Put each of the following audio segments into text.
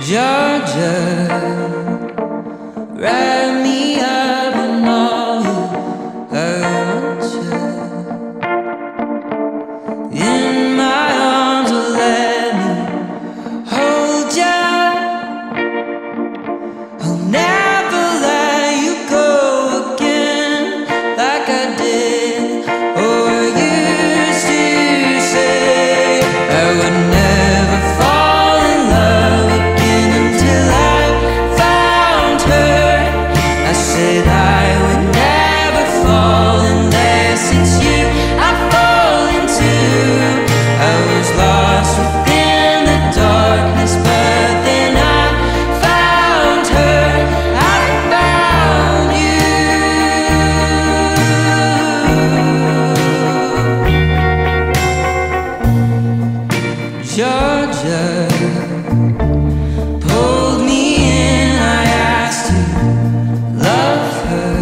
Georgia, wrap me up in all I want you. In my arms, oh, let me hold you. I'll never let you go again like I did. Oh, I used to say I would never fall in love again until I found her. I said I would never fall unless it's you I fall into. I was lost within the darkness, but then I found her. I found you. Georgia pulled me in, I asked to love her.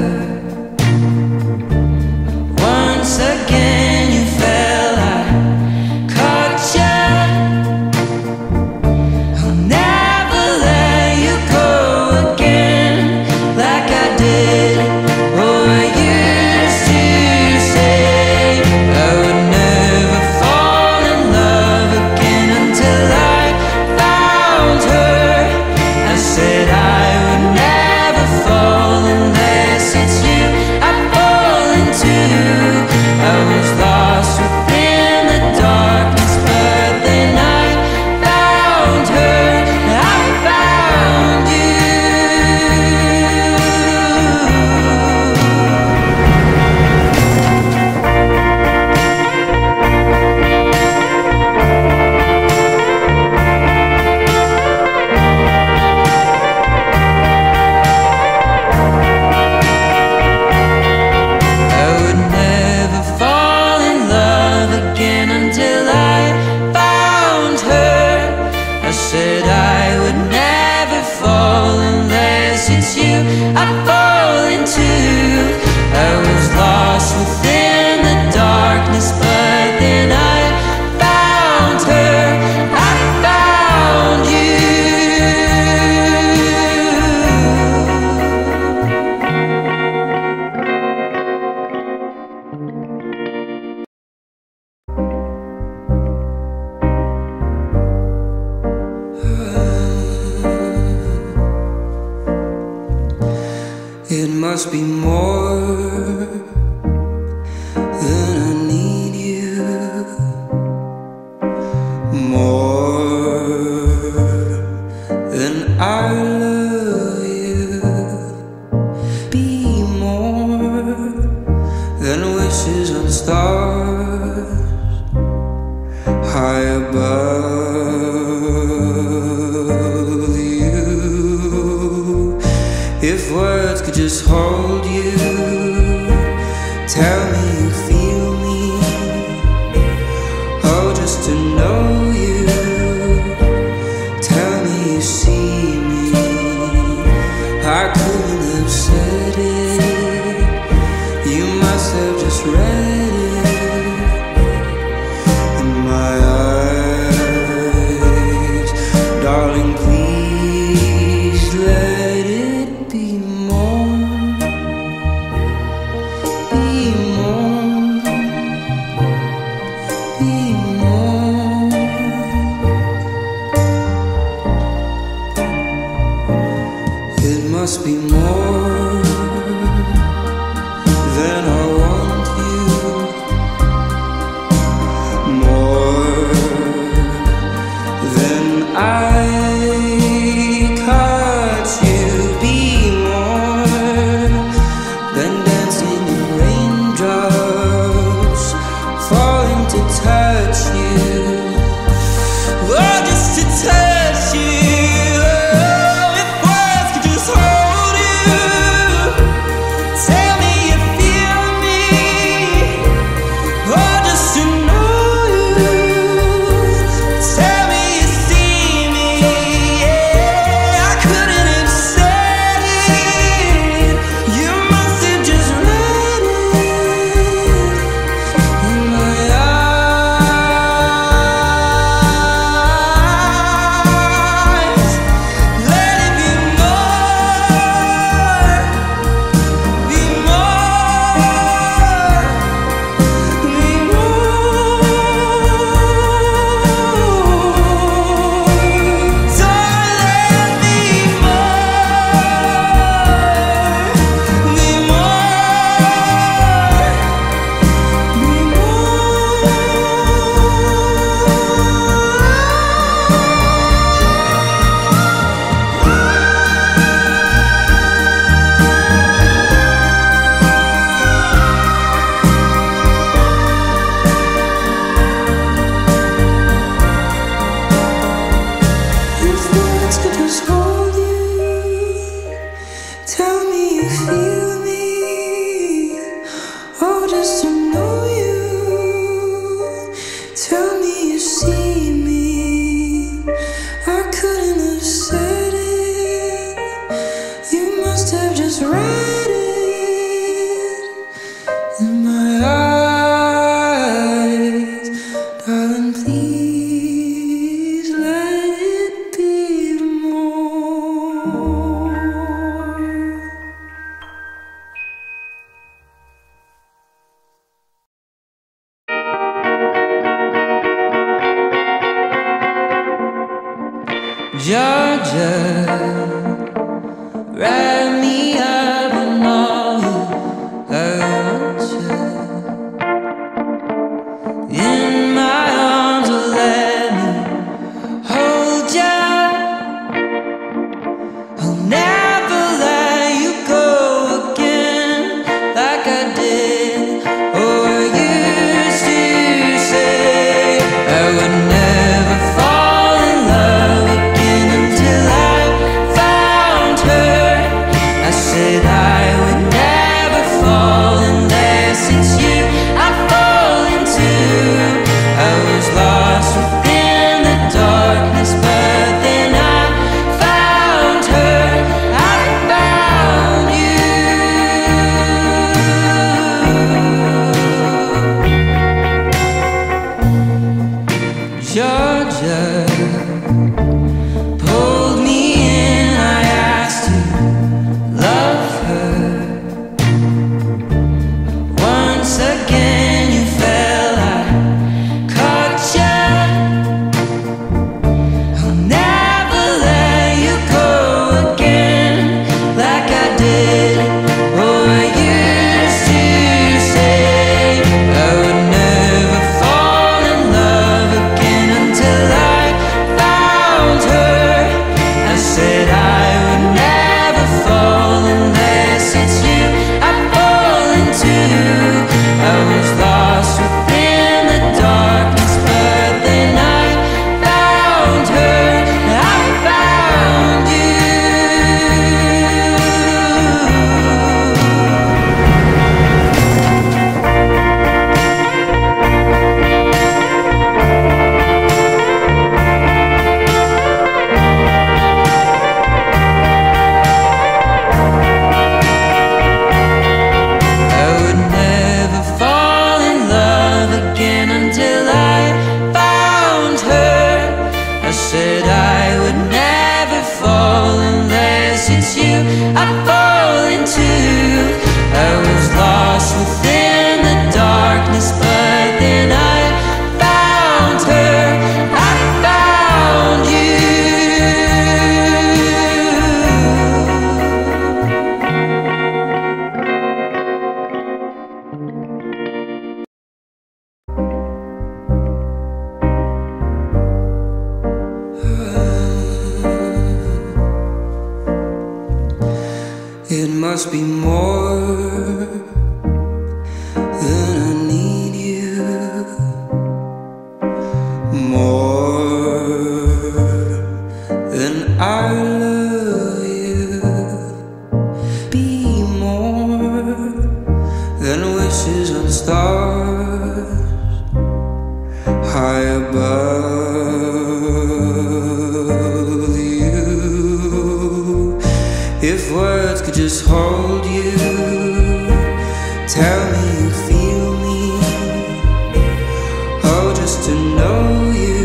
Once again you fell, I caught ya. I'll never let you go again like I did. Oh, I used to say I would never fall in love again until I found her. I said I would never fall unless it's you I fall into. I was lost within the darkness, but then I found her. I found you. I would never fall in love again until I found her. I said I would never fall unless it's you I fall into. I was lost within the darkness, but then I found her. I found you. It must be more than I need you, more than I love you. Be more than wishes on stars high above you. If words could just hold you, tell me you feel me. Oh, just to know you, tell me you see me. I couldn't have said it, you must have just read it in my eyes. Darling, please let it be more, be more, be more. It must be more than I want you, more than I caught you. Be more than dancing in raindrops, falling to touch you. Oh, just to touch you. Oh, if words could just hold Georgia, wrap me up in all I want you. In my arms, oh, let me hold you. I'll never let you go again like I did. Oh, I used to say I would never fall in love again until I found her. I said I would never fall unless it's you I fall into. I was lost within the darkness, but then I found her. I found you. Georgia pulled me in, I asked to love her. Once again you fell, I caught ya. I'll never let you go again like I did. Oh, I used to say I would never fall in love again until I found her. I said I would never fall unless it's you I fall into. I was lost within the darkness, but then I found her. I found you. I would never fall in love again until I found her. I said I would never fall unless it's you I fall into. I was lost within the darkness, but then I found her. I found you. It must be more than I need you, more than I love you. Be more than wishes on stars high above you. If words could just hold you, tell me you feel me. Oh, just to know you,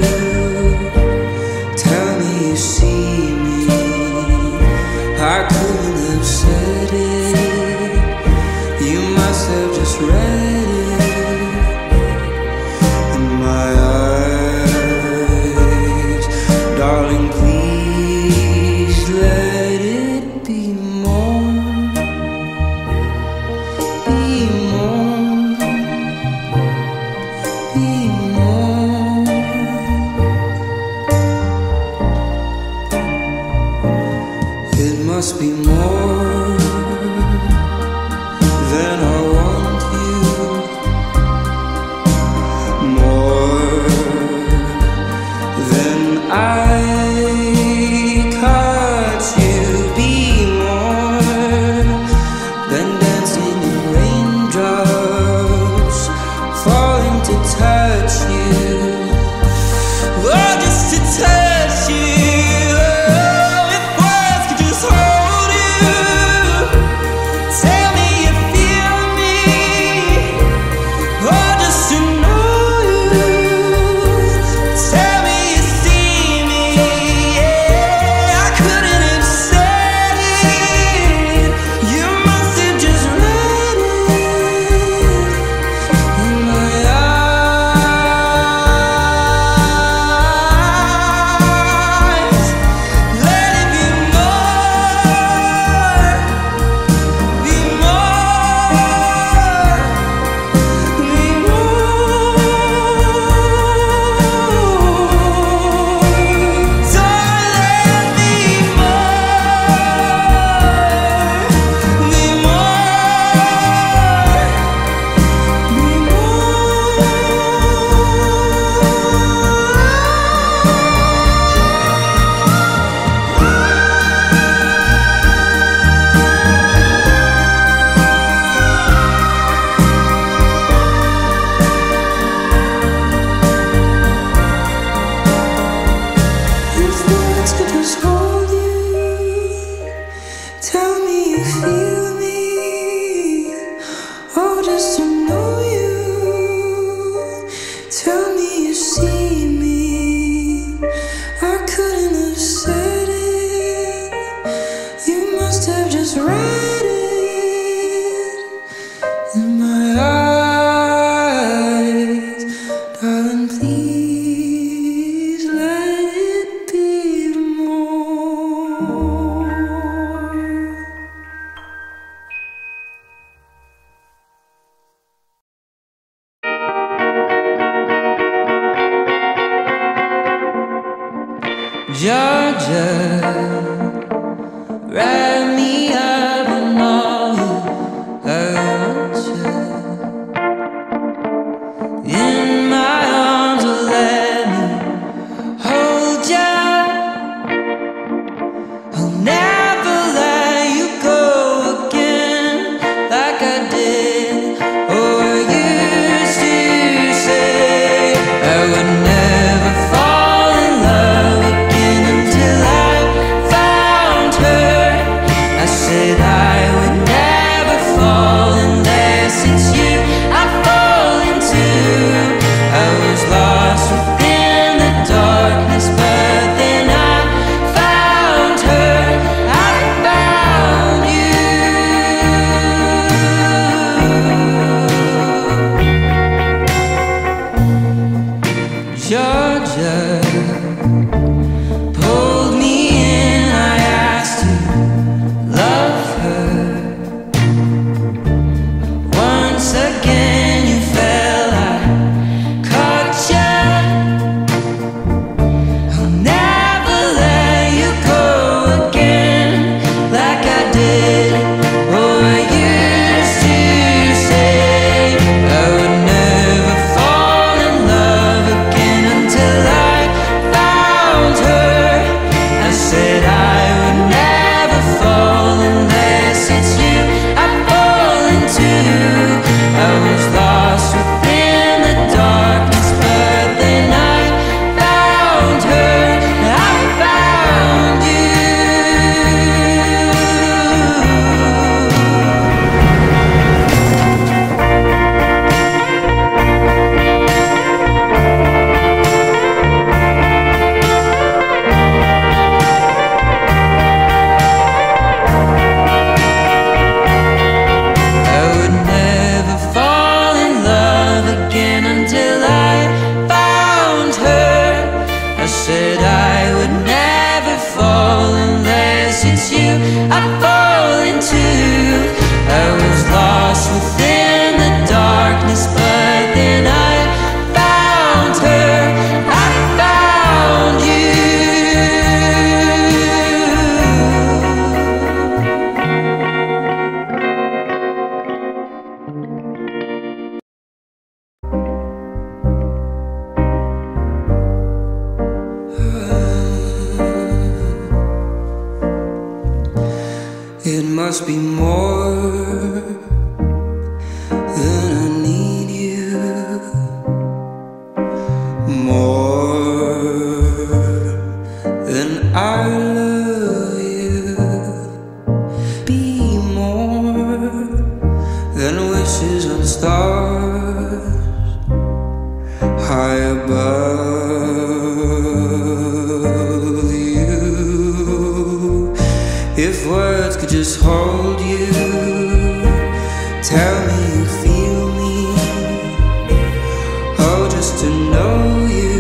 tell me you see me. I couldn't have said it, you must have just read it in my eyes. Darling, please let it be more, be more, be more. It must be more than I want you, more than I caught you. Be more than dancing in raindrops, falling to touch Tell me you see me. I couldn't have said it. You must have just read it in my eyes. Darling, please let it be more. Georgia, wrap me up in all you hurt you. In my arms, oh, let me hold you. I'll never let you go again like I did. Oh, I used to say I would never fall in love again until I found her. I said I would never fall unless it's you I fall into. I was lost within the darkness, but then I found her. I found you. Georgia pulled me in, I asked to love her. Once again you fell, I caught ya. I'll never let you go again like I did. Oh, I used to say I would never fall in love again until I found her. I said I would never fall unless it's you I fall into. I was lost within the darkness, but then I found her. I found you. I would never fall in love again until I found her. I said I would never fall unless it's you I fall into. I was lost within the darkness, but then I found her. I found you. It must be more than I need you, more than I love you. Be more than wishes on stars high above you. If words could just hold you, tell me you feel me. Oh, just to know you,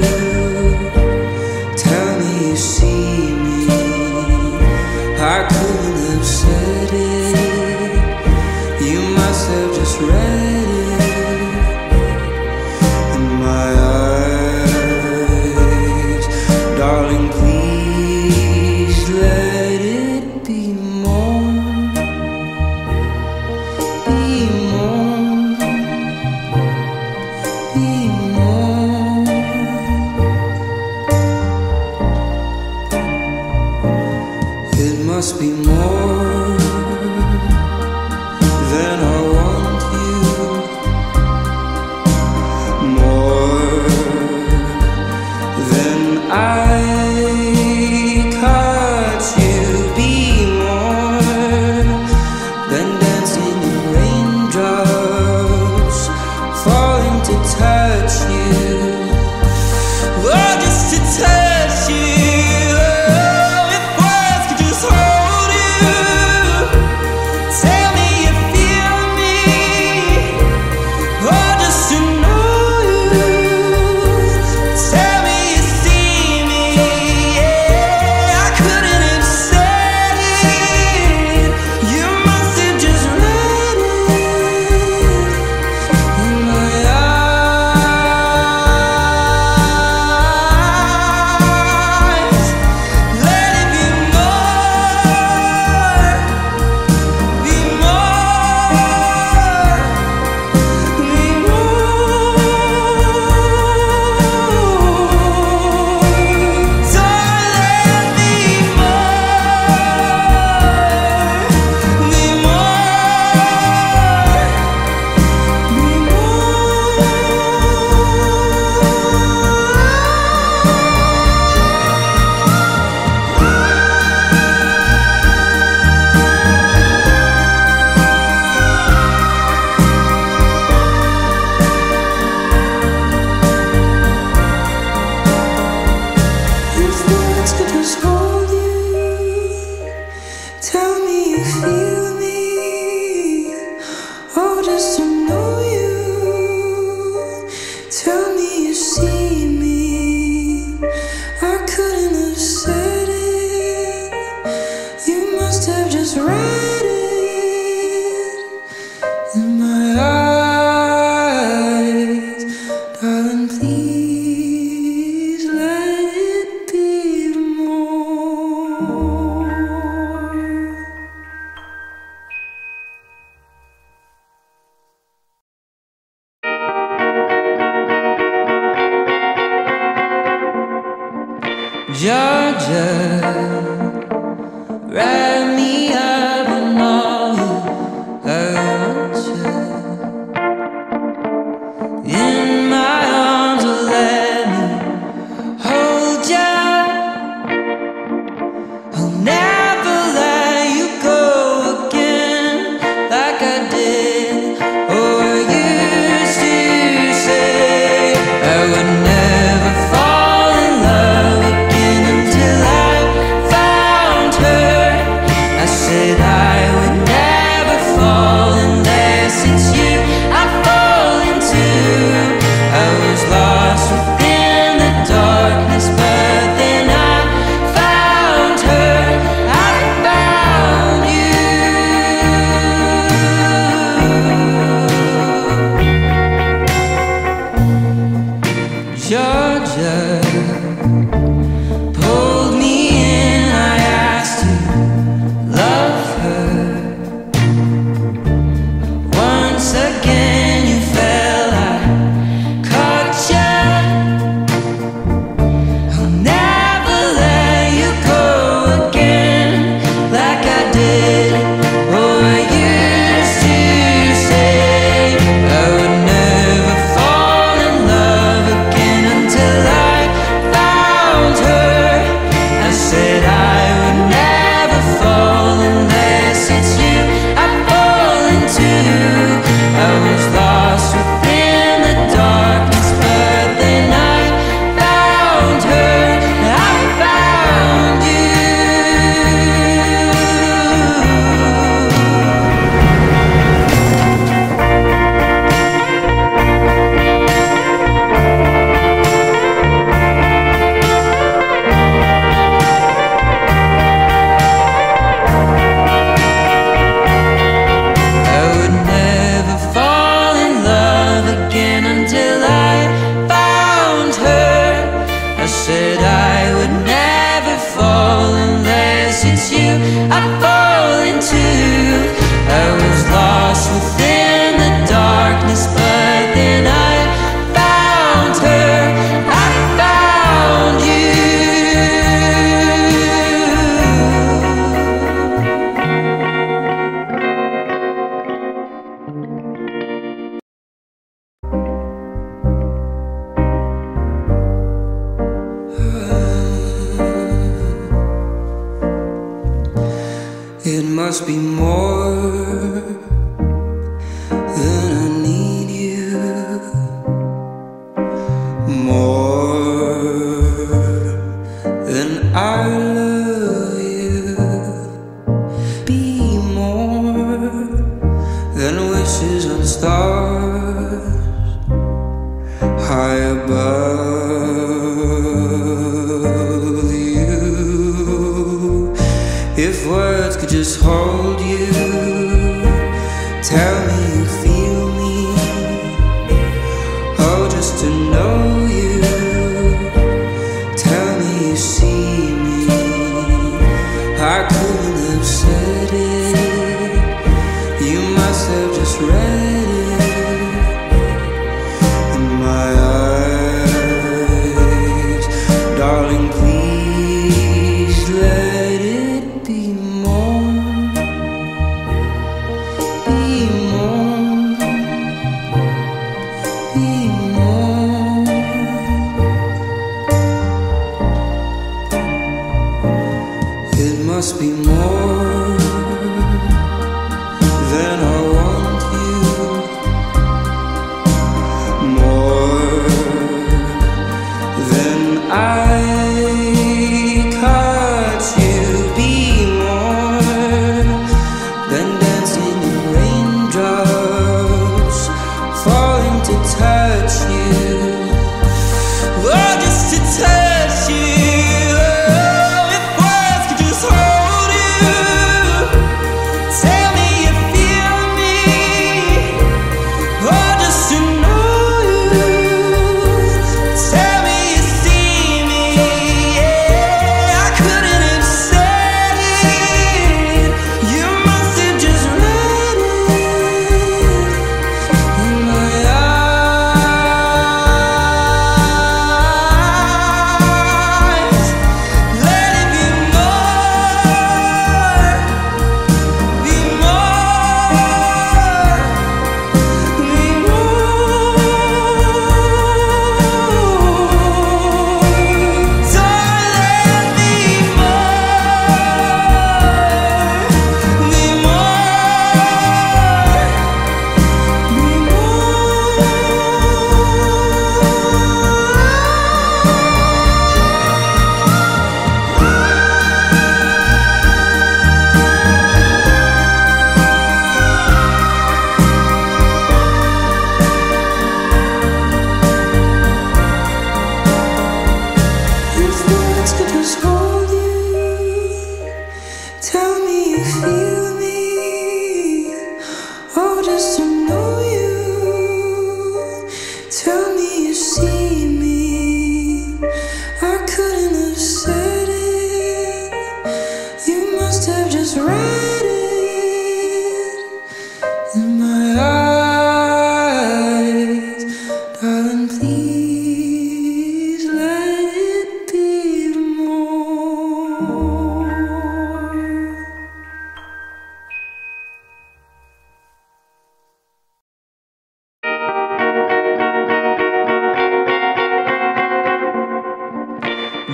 tell me you see me. I couldn't have said it, you must have just read it in my eyes. Darling, please let it be more. Be more, be more. please let it be more. Georgia, wrap me up in all you hurt you. In my arms, oh, let me hold you. I'll never let you go again like I did. Oh, I used to say I would never fall in love again until I found her. I said I would never fall unless it's you I fall into. I was lost within the darkness, but then I found her. I found you. Georgia pulled me in, I asked to love her. Once again you fell, I caught ya. I'll never let you go again like I did. Oh, I used to say I would never fall in love again until I found her. I said I would never fall unless it's you I fall into. I was lost within the darkness, but then I found her. I found you. I would never fall in love again until I found her. I said I would never fall unless it's you I fall into. I was lost within the darkness, but then I found her. I found you. It must be more than I need you, more than I love you. Be more than wishes on stars high above you. If words could just hold you, tell me you feel me. Oh, just to know you, tell me you see me. I couldn't have said it, you must have just read it in my eyes. Darling, please let it be more. Be more. Be more. It must be more than I want you, more than I caught you. Be more than dancing in raindrops, falling to touch you. Oh, just to touch you. If words could just hold you, tell me you feel me. Oh, just to know you,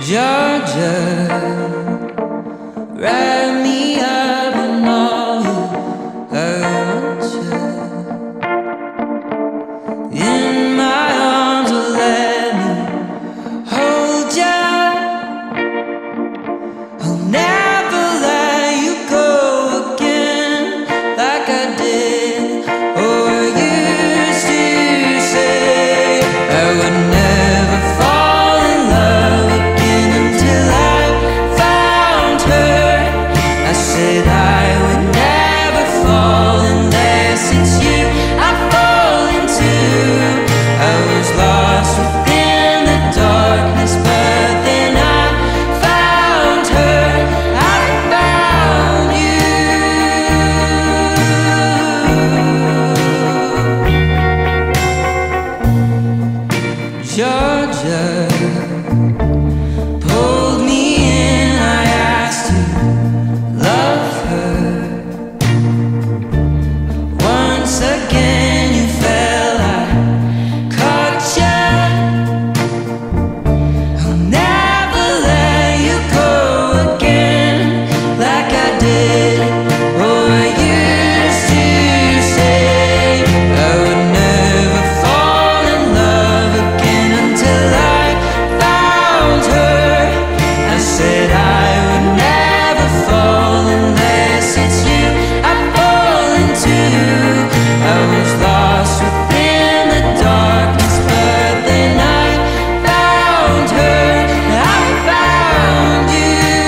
Georgia, wrap me up in all I want you. In my arms, oh, let me hold you. I'll never let you go again like I did. Oh, I used to say I would never fall in love again until I found her. I said I would never fall unless it's you I fall into. I was lost within the darkness, but then I found her. I found you. Georgia pulled me in, I asked to love her. Once again you fell, I caught ya. I'll never let you go again like I did. Oh, I used to say I would never fall in love again until I found her. I said I would never fall unless it's you I fall into. I was lost within the darkness, but then I found her. I found you.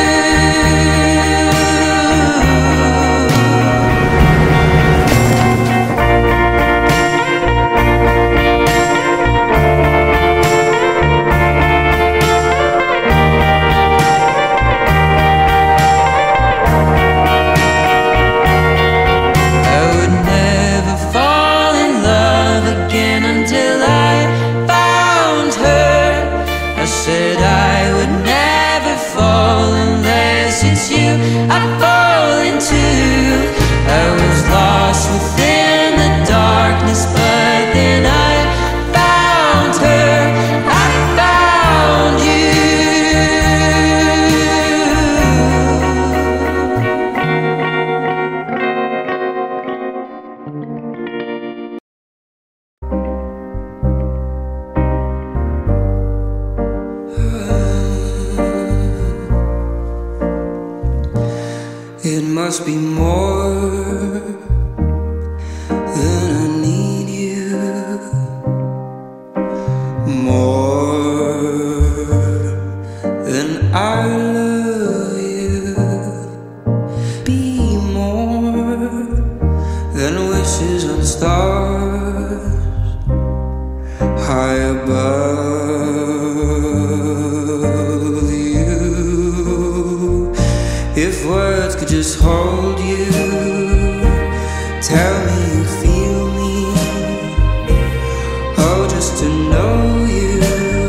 I would never fall in love again until I found her. I said I would never fall unless it's you I fall into. I was lost within the darkness, but then I found her. I found you. It must be more than I need you, more than I love you. Be more than wishes on stars high above you. If words could just hold you, tell me you feel me. Oh, just to know you,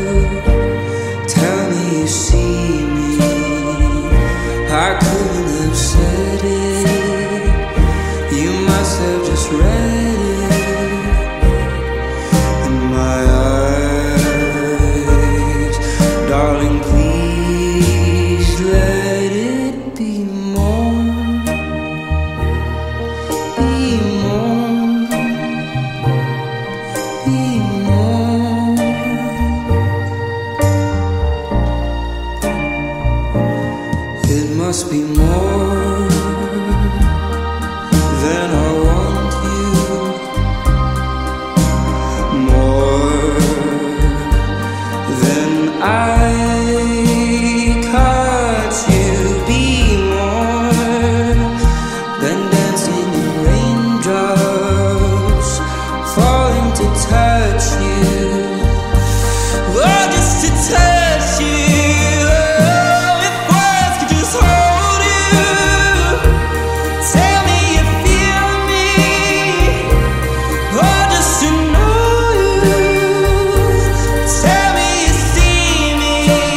tell me you see me. I couldn't have said it, you must have just read it in my eyes. Darling, please let it be more, be more, be more. It must be more than I want you, more than I caught you. Be more than dancing in raindrops falling to touch you. Oh, just to touch you. Oh, if words could just hold you, tell me you feel me. Oh, just to know you, tell me you see me.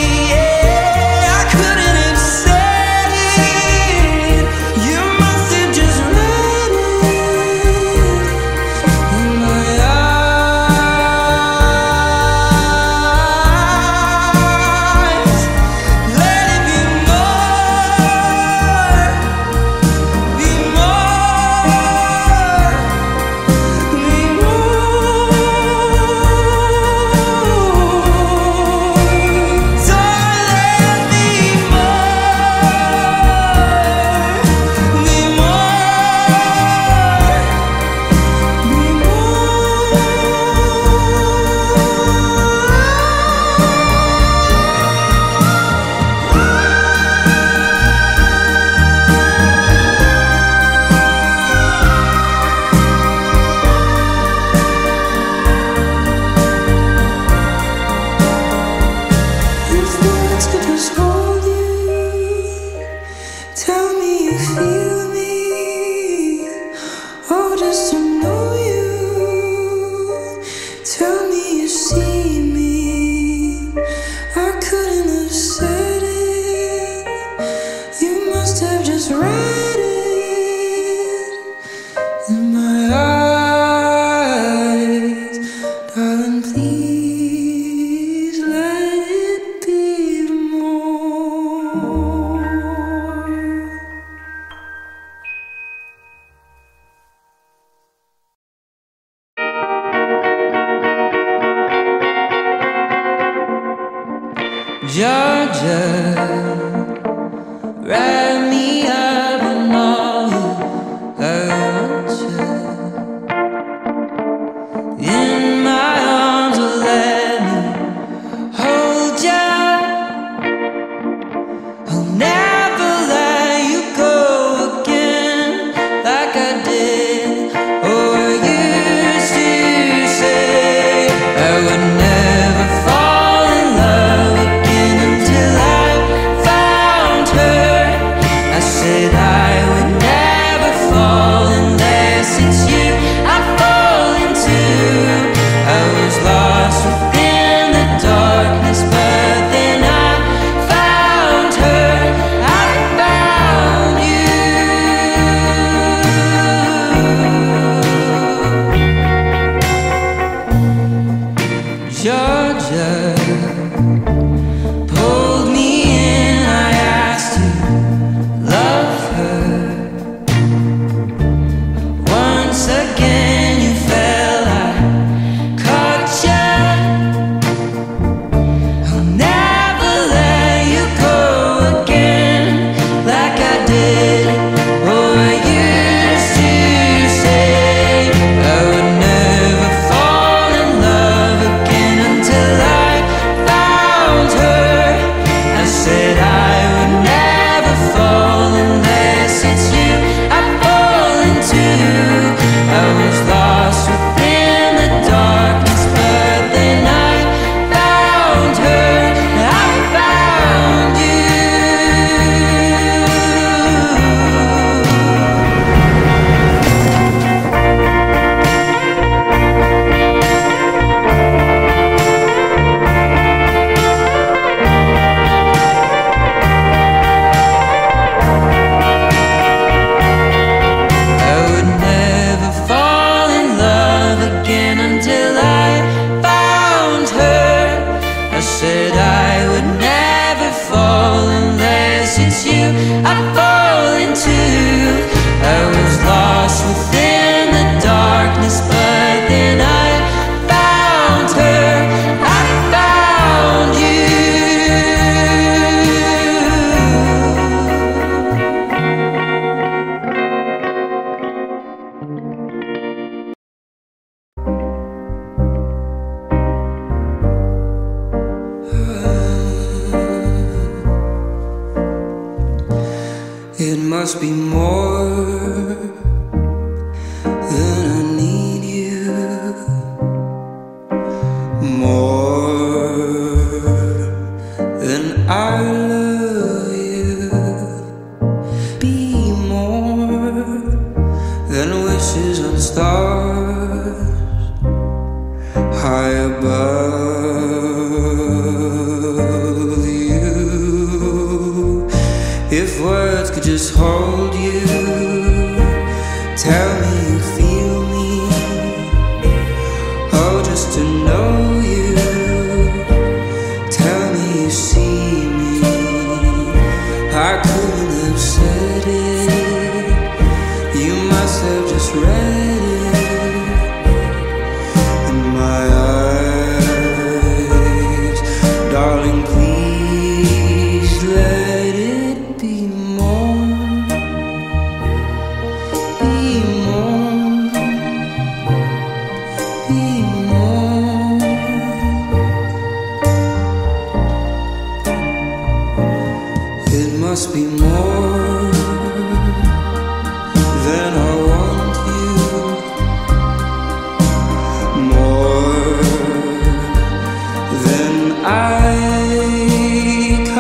to just hold you, tell me you feel me, oh, just to know you, tell me you see me. I couldn't have said it, you must have just read it in my eyes, darling, please let it be more. Georgia, wrap me up in all you hurt you. In my arms, oh, let me hold ya. I'll never let you go again like I did. Oh, I used to say I would never fall in love again until I found her. I said I would never fall unless it's you I fall into. I was lost within the darkness, but then I found her. I found you. Georgia pulled me in, I asked to love her. Once again you fell, I caught ya. I'll never let you go again like I did. Oh, I used to say I would never fall in love again until I found her. I said I would never fall unless it's you I fall into. I was lost within the darkness, but then I found her. I found you. I would never fall in love again until I found her. I said I would never fall unless it's you I fall into. I was lost within the darkness, but then I found her. I found you. It must be more than I need you, more than I love you. Be more than wishes on stars high above you. If words could just hold you, tell me you feel me, oh, just to know you, tell me you see me. I couldn't have said it, you must have just read it in my eyes, darling, please let it be more, be more, be more. It must be more than I want you, more than I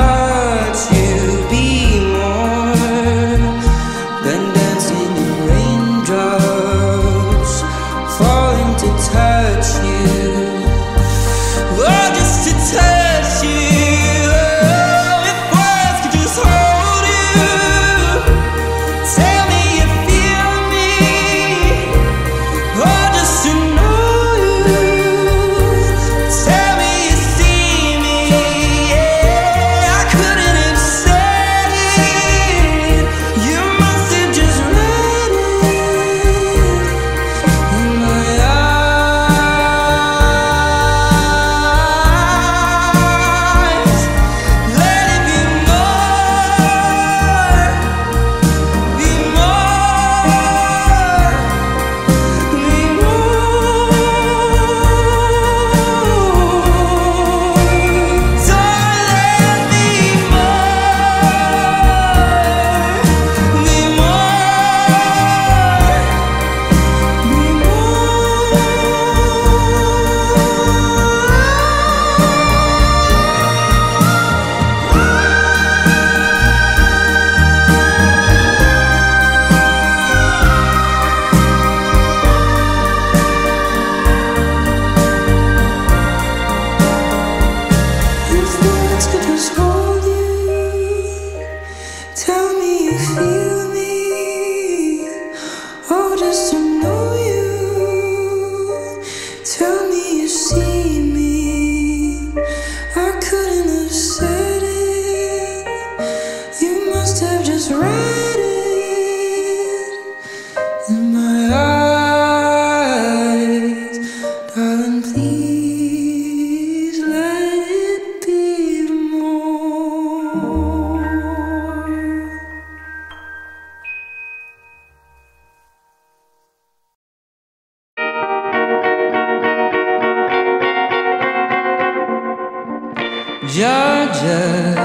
Georgia,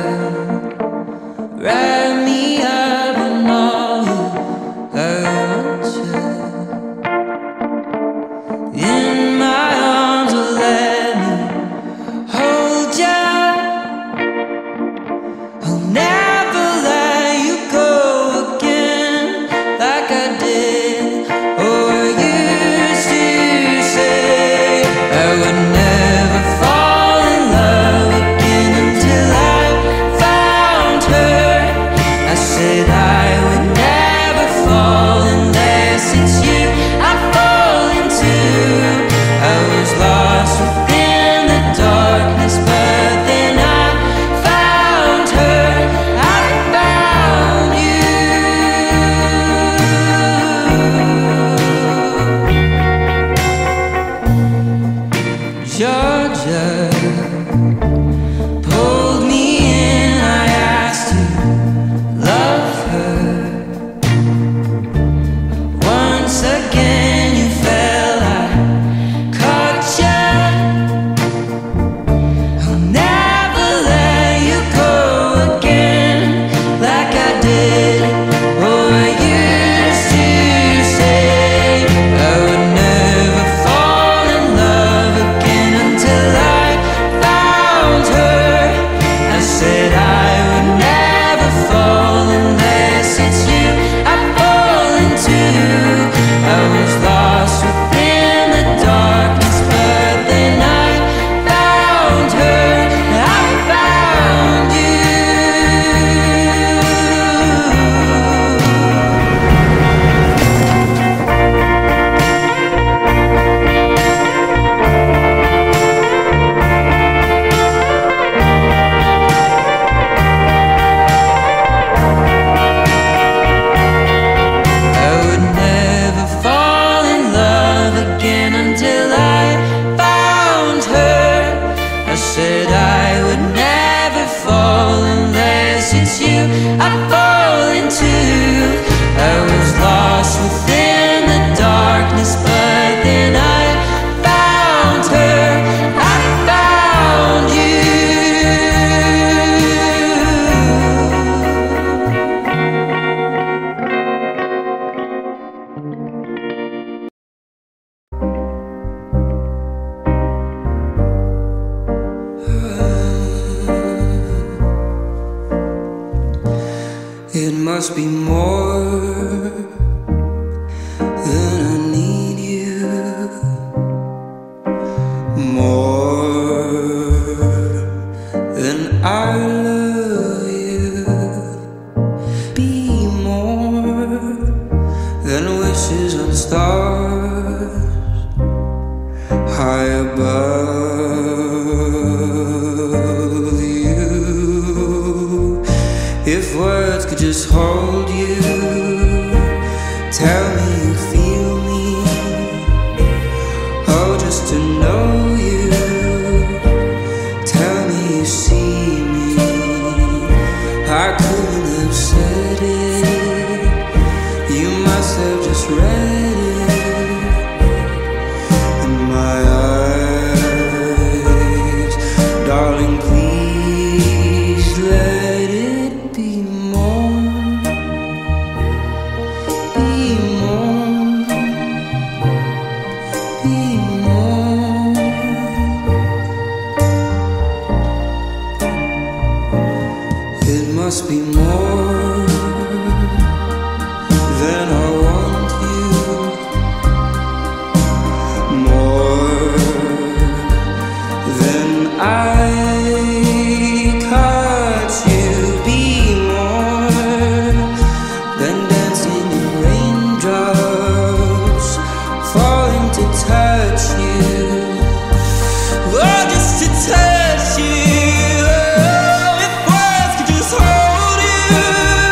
wrap me up in all you want you. In my arms, or let me hold you. I'll never let you go again like I did. Oh, I used to say I would never fall in love again until I found her. I said I would never fall unless it's you I fall into. I was lost within the darkness, but then I found her. I found you. Georgia pulled me in, I asked to love her. Once again you fell, I caught ya. I'll never let you go again like I did. Oh, I used to say I would never fall in love again until I found her. I said I would never fall unless it's you I fall into. I was lost within the darkness, but then I found her. I found you. I would never fall in love again until I found her. I said I would never fall unless it's you I fall into. I was lost within the darkness, but then I found her. I found you. It must be more than I need you, more than I love you. Be more than wishes on stars high above you. If words could just hold you, tell me you feel me. Oh, just to know you, tell me you see me. I couldn't have said it, you must have just read it in my eyes. Darling, please let it be more, be more, be more. It must be more than I want you, more than I caught you. Be more than dancing in raindrops falling to touch you. Oh, just to touch you. Oh, if words could just hold you,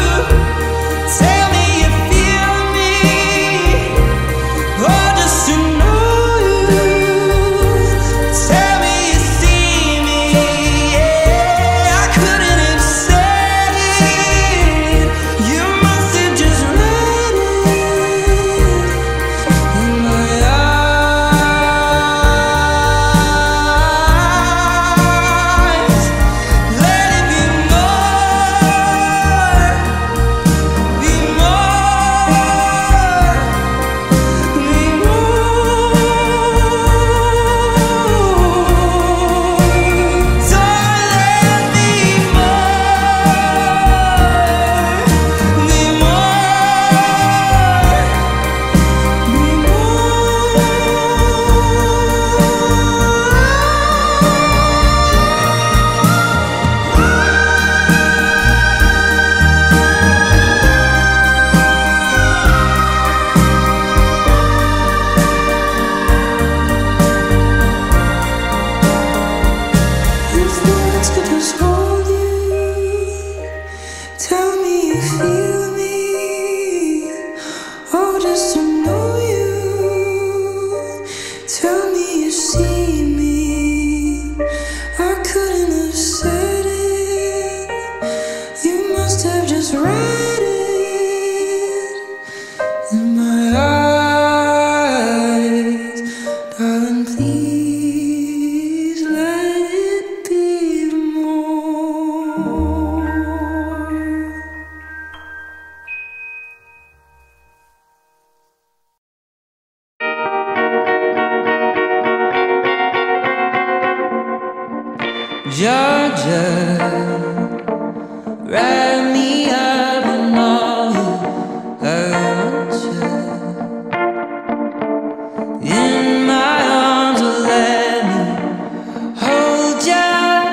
wrap me up in all you want you. In my arms, will let me hold you.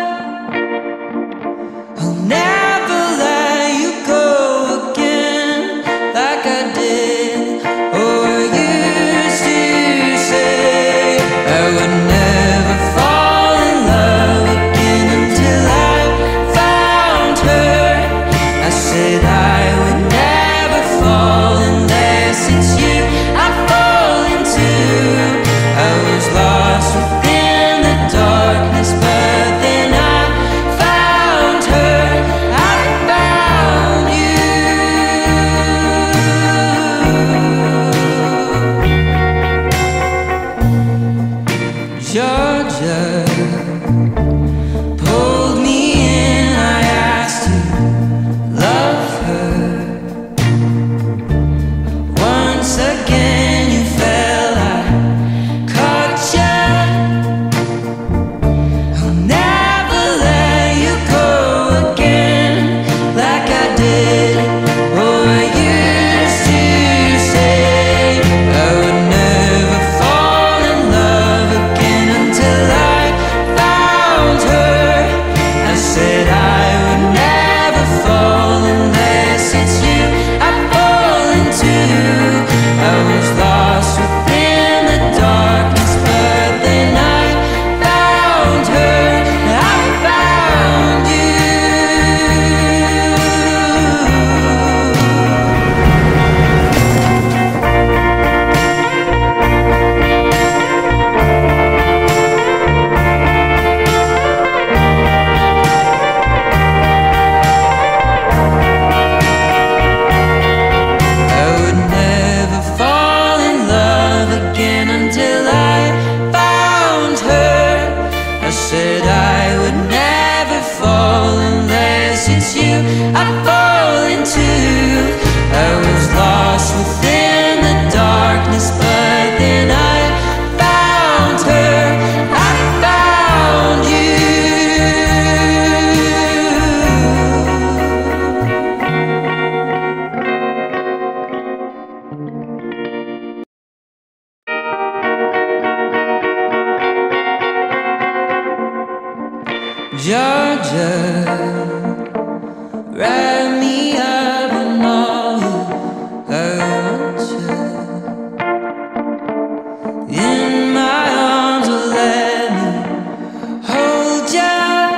I'll never let you go again like I did or used to say. I would never fall in love again until I found her. I said I would never fall unless it's you I fall into. I was lost within the darkness, but then I found her. I found you. Georgia pulled me in. I asked to love her. Once again you fell, I caught ya. I'll never let you go again like I did or I used to say. I would never fall in love again until I found her. I said I would never fall unless it's you I fall into. I was lost within the darkness, but then I found her. I found you. I would never fall in love again until I found her. I said I would never fall unless it's you I fall into. I was lost within the darkness, but then I found her. I found you. Georgia, wrap me up in all you want you. In my arms, will let me hold ya.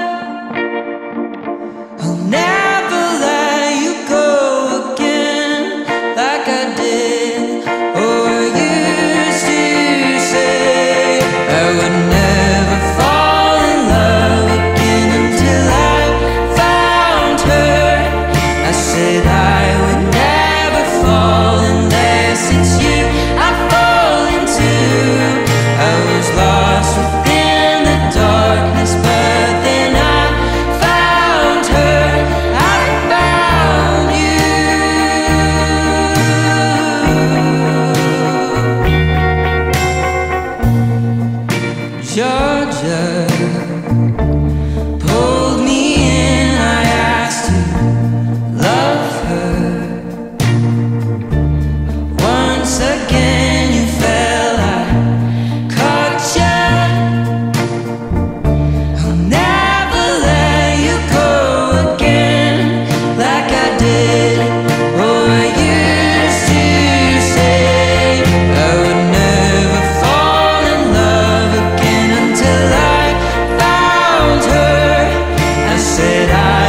I'll never let you go again like I did or used to say. I would never fall in love again until I found her. I said I would never fall unless it's you I fall into. I was lost within the darkness, but then I found her. I found you. Georgia pulled me in. I asked to love her. Once again you fell, I caught ya. I'll never let you go again like I did or I used to say. I would never fall in love again until I found her. I said I